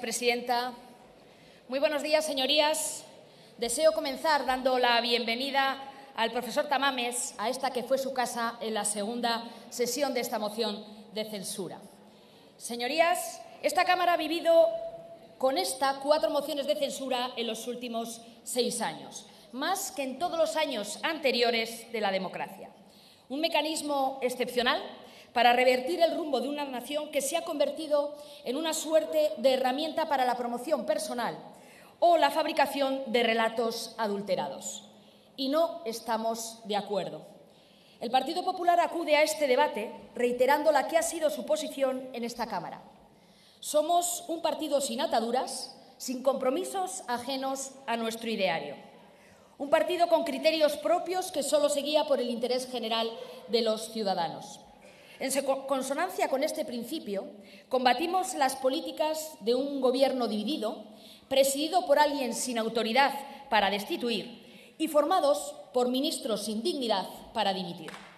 presidenta. Muy buenos días, señorías. Deseo comenzar dando la bienvenida al profesor Tamames a esta que fue su casa en la segunda sesión de esta moción de censura. Señorías, esta Cámara ha vivido con 4 mociones de censura en los últimos 6 años, más que en todos los años anteriores de la democracia. Un mecanismo excepcional para revertir el rumbo de una nación que se ha convertido en una suerte de herramienta para la promoción personal o la fabricación de relatos adulterados. Y no estamos de acuerdo. El Partido Popular acude a este debate reiterando la que ha sido su posición en esta Cámara. Somos un partido sin ataduras, sin compromisos ajenos a nuestro ideario. Un partido con criterios propios que solo se guía por el interés general de los ciudadanos. En consonancia con este principio, combatimos las políticas de un gobierno dividido, presidido por alguien sin autoridad para destituir y formados por ministros sin dignidad para dimitir.